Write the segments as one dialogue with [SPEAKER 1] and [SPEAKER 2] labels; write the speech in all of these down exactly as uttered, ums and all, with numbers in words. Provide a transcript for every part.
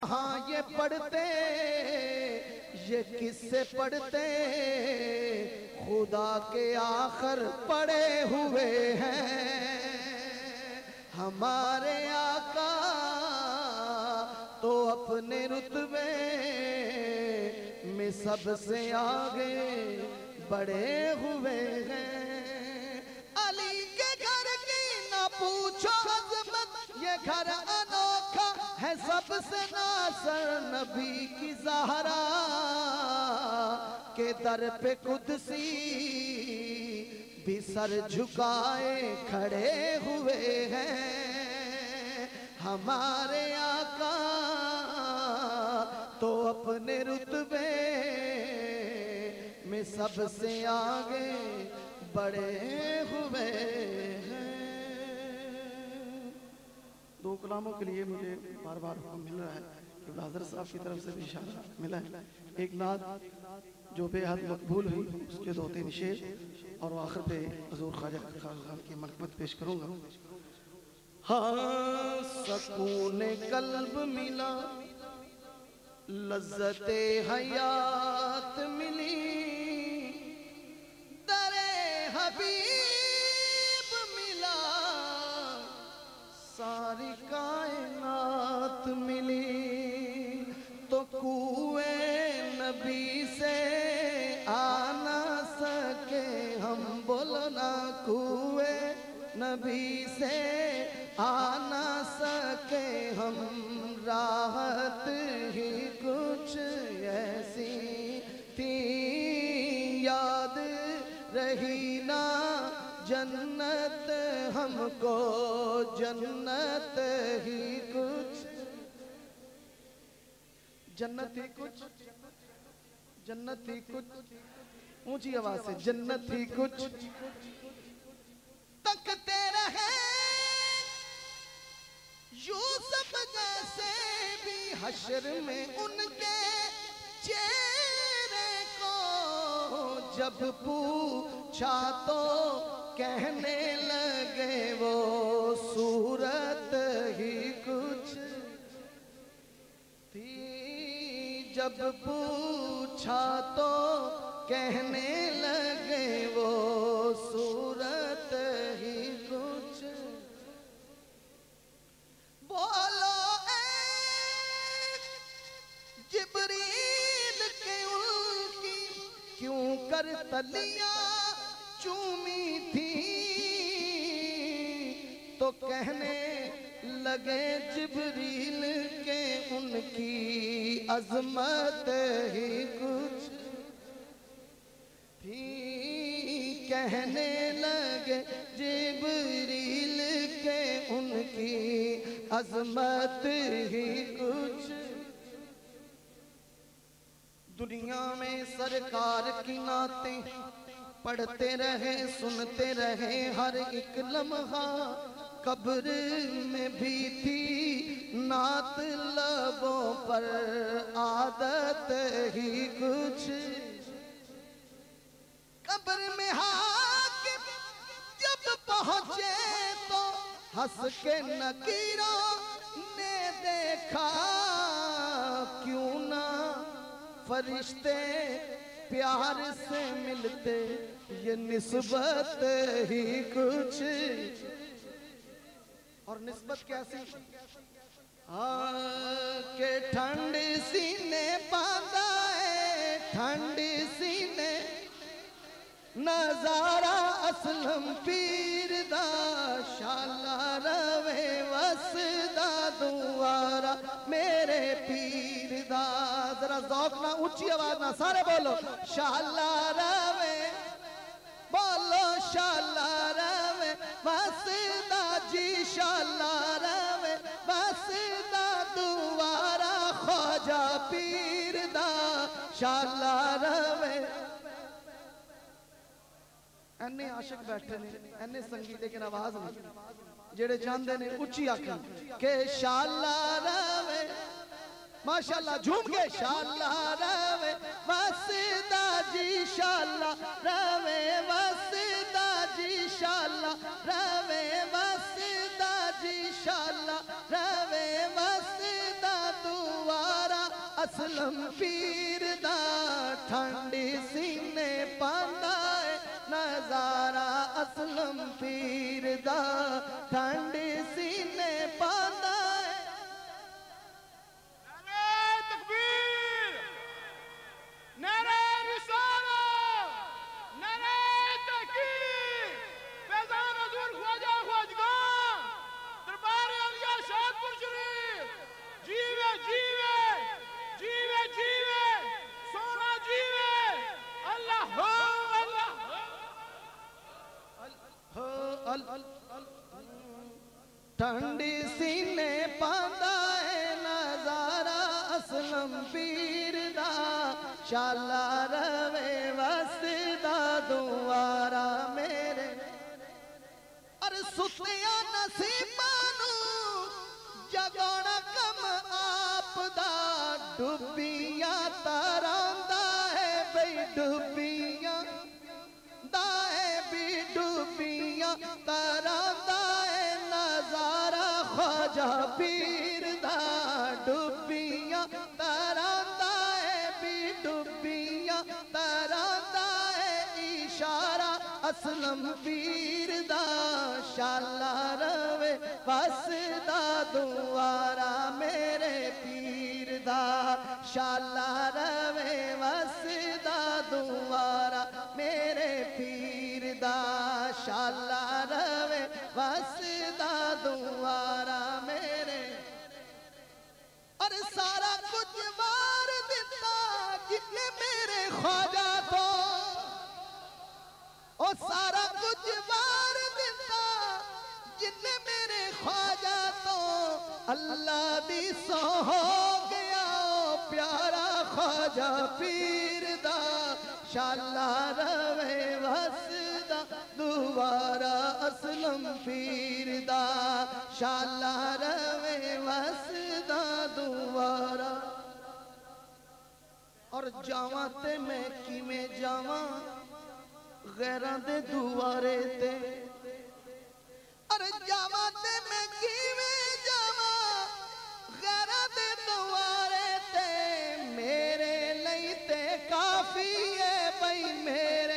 [SPEAKER 1] हाँ ये पढ़ते ये किससे पढ़ते खुदा के आखिर पड़े हुए हैं हमारे आका तो अपने रुतबे में सबसे आगे बढ़े हुए हैं। अली के घर की ना पूछो अज़मत ये घर अनोखा है सबसे नासर नबी की ज़हरा के दर पे कुदसी भी सर झुकाए खड़े हुए हैं हमारे आका तो अपने रुतबे में सबसे आगे बढ़े हुए हैं। दो कलामों के लिए मुझे बार बार हुक्म मिल रहा है कि हज़रत साहब की तरफ से भी इशारा मिला है। एक नात जो बेहद मकबूल हुई उसके दो तीन शेर और आखिर पे हजूर ख्वाजा खान की मकबत पेश करूँगा। हाँ सकून कल्ब मिला लज्जते हयात मिली दरे हबीब मिला सारी कायनात मिली तो कुए नबी से आ ना सके हम बोलो ना कुए नबी से आ ना सके हम राहत ही कुछ ऐसी थी याद रही ना जन्नत हमको जन्नत ही कुछ जन्नत ही कुछ जन्नत ही कुछ ऊंची आवाज से जन्नत ही कुछ तकते रहे यूसुफ जैसे भी हश्र में उनके चेहरे को जब पूछा तो कहने लगे वो सूरत ही कुछ थी जब पूछा तो कहने लगे वो सूरत ही कुछ बोलो ए जिब्रील के उनकी क्यों कर तलियां चूमी थी तो कहने लगे जिब्रील के उनकी अजमत ही कुछ थी कहने लगे जिब्रील के उनकी अजमत ही कुछ दुनिया में सरकार की नाते पढ़ते रहे सुनते रहे हर एक लम्हा कब्र में भी थी नात लबों पर आदत ही कुछ कब्र में हाकिम जब पहुंचे तो हंस के नकीरों ने देखा क्यों ना फरिश्ते प्यार से मिलते ये निस्बत ही कुछ और निस्बत कैसी के ठंड सीने बांधा है ठंड सीने नजारा असलम पीर दा शाला रवे वसदा दुआरा मेरे पीर दा जरा ज़ौक़ ना ऊंची आवाज ना सारे बोलो शाला रवे बोलो शाला रवे वसदा जी शाला रवे वसदा दुआरा ख्वाजा पीर दा शाला रवे एने आशिक बैठे ने एने संगीत लेकिन आवाज नहीं जेड़े चाहते ने उच्ची आखन के शाला रवे माशाल्लाह झूम के शाला रवे वसदा जी शाला रवे वसदा जी शाला रवे वसदा जी शाला रवे वसदा दुआ असलम पीर दा ठंडी सीने पांदा है नजारा असलम पीर दा ठंडी सीने पांदा है।
[SPEAKER 2] नारे तकबीर, नारे रिसालत, नारे तहकीर, फैज़ान हुज़ूर ख्वाजा ख्वाजगां दरबार अलिया शाहपुर शरीफ। जीवे जीवे जीवे जीवे सोना जीवे अल्लाह हो अल्लाह
[SPEAKER 1] हो अल ठंडी सीने पांदा है नजारा असलम पीर दा शाला रवे वसदा दुआरा मेरे और सुतिया नसीबां नू जगाना कम आप दा डुबियां तरांदा है बई डुबियां दा है भी डुबियां तरांदा है नजारा ख्वाजा पीर दा डुबियां तरांदा है भी डुबियां तरांदा है इशारा असलम पीर दा शाला रवे वसदा दुआरा मेरे पीर दा शाला रवे वसदा दुआरा मेरे पीर दा शाला रवे वसदा दुआरा मेरे और सारा कुछ वार दिता जितने मेरे ख्वाजा तो ओ सारा कुछ वार दिता जितने मेरे ख्वाजा तो अल्लाह दी सो हो गया ओ प्यारा ख्वाजा पीर दा शाला रवे वसदा दुआरा असलम पीर दा शाला रवे वसदा दुआरा। और जावां ते मैं किवें जावां गैरां दे दुआरे ते अरे जावां ते मैं किवें जावां गैरां दे दुआरे ते मेरे लई ते काफी है बई मेरे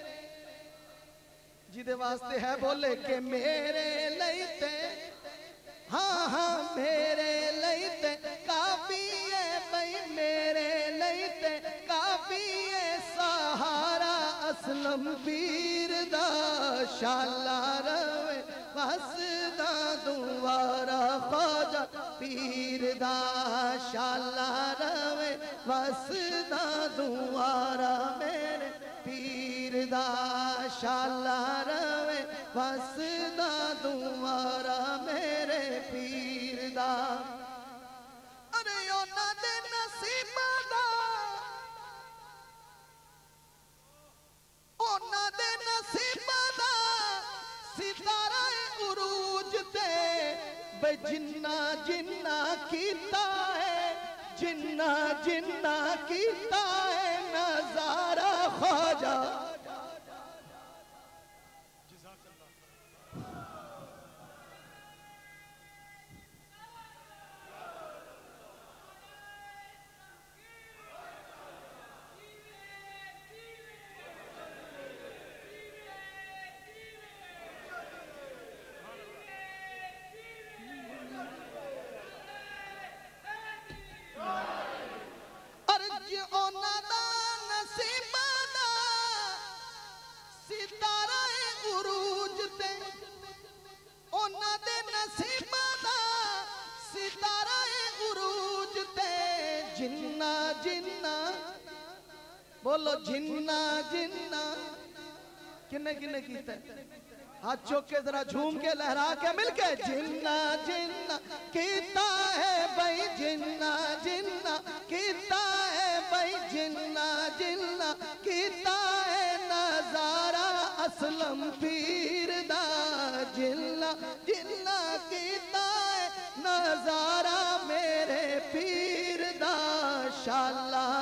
[SPEAKER 1] जिदे वास्ते है बोले के मेरे लई ते हाँ हाँ मेरे लई ते काफी है बई मेरे लई ते काफी है सहारा असलम पीर दा शाला रवे वसदा दुआरा ख्वाजा पीर दा शाला रवे वसदा दुआरा मेरे पीर दा शाला रवे वसदा दुआरा मेरे पीर दा। अरे ओना दे नसीबां दा ओना दे नसीबां दा सितारा उरूज ते बे जिन्ना जिन्ना कीता है जिन्ना जिन्ना कीता है नजारा ख्वाजा जिन्ना जिन्ना बोलो जिन्ना जिन्ना किन्ने किन्ने कीता हाथ चौक के जरा झूम के लहरा के मिलके जिन्ना जिन्ना कीता है भाई जिन्ना जिन्ना कीता है भाई जिन्ना जिन्ना कीता है नजारा असलम पीर दा जिन्ना जिन्ना कीता है नजारा मेरे पीर दा शाला